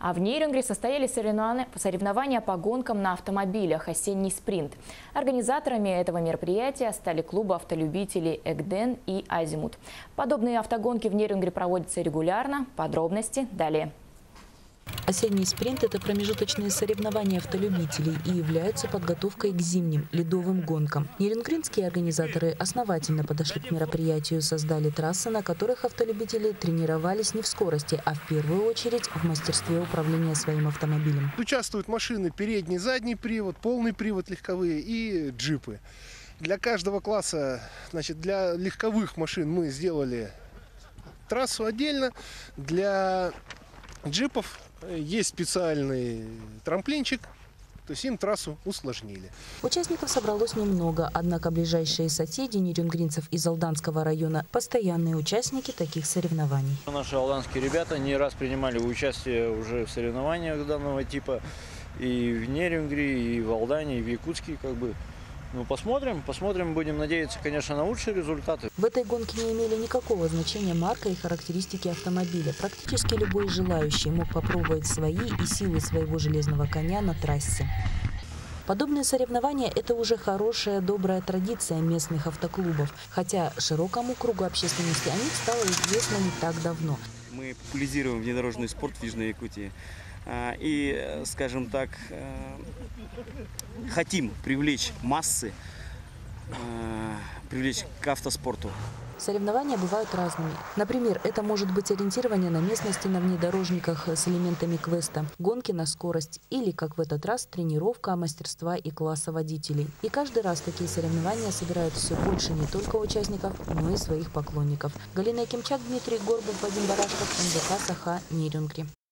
А в Нейрингре состоялись соревнования по гонкам на автомобилях «Осенний спринт». Организаторами этого мероприятия стали клубы автолюбителей «Экден» и «Азимут». Подобные автогонки в Нейрингре проводятся регулярно. Подробности далее. Осенний спринт – это промежуточные соревнования автолюбителей и являются подготовкой к зимним ледовым гонкам. Нейрингринские организаторы основательно подошли к мероприятию, создали трассы, на которых автолюбители тренировались не в скорости, а в первую очередь в мастерстве управления своим автомобилем. Участвуют машины передний, задний привод, полный привод легковые и джипы. Для каждого класса, для легковых машин мы сделали трассу отдельно. Для джипов есть специальный трамплинчик, то есть им трассу усложнили. Участников собралось немного, однако ближайшие соседи нейрингринцев из Алданского района – постоянные участники таких соревнований. Наши алданские ребята не раз принимали участие уже в соревнованиях данного типа и в Нейрингре, и в Алдане, и в Якутске Ну, посмотрим, будем надеяться, конечно, на лучшие результаты. В этой гонке не имели никакого значения марка и характеристики автомобиля. Практически любой желающий мог попробовать свои и силы своего железного коня на трассе. Подобные соревнования – это уже хорошая, добрая традиция местных автоклубов. Хотя широкому кругу общественности о них стало известно не так давно. Мы популяризируем внедорожный спорт в Южной Якутии. И, скажем так, хотим привлечь массы, привлечь к автоспорту. Соревнования бывают разными. Например, это может быть ориентирование на местности на внедорожниках с элементами квеста, гонки на скорость или, как в этот раз, тренировка мастерства и класса водителей. И каждый раз такие соревнования собирают все больше не только участников, но и своих поклонников. Галина Якимчак, Дмитрий Горбов, Вадим Барашков, НВК «Саха», Нейрингри.